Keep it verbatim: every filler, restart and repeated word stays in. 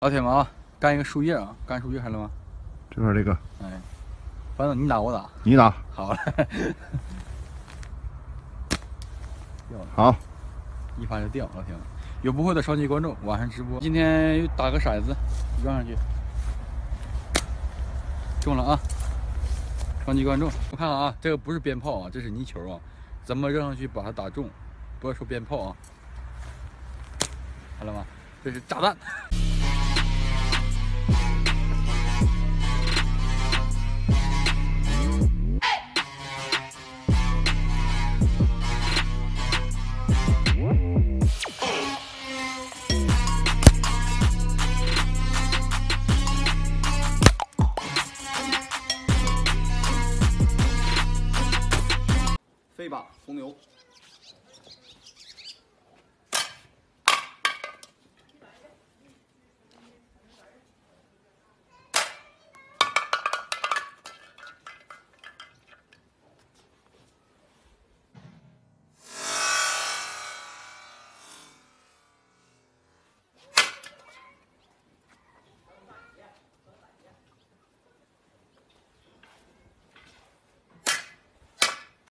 老铁们啊，干一个树叶啊，干树叶还能吗？ 这块这个， 哎，反正你打我打， 你打。 好了，掉了， 好， 一发就掉，老铁们，有不会的双击关注，晚上直播。今天又打个骰子，扔上去，中了啊！双击关注，我看看啊，这个不是鞭炮啊，这是泥球啊，怎么扔上去把它打中？不要说鞭炮啊，看了吗？这是炸弹。 飞吧，红牛。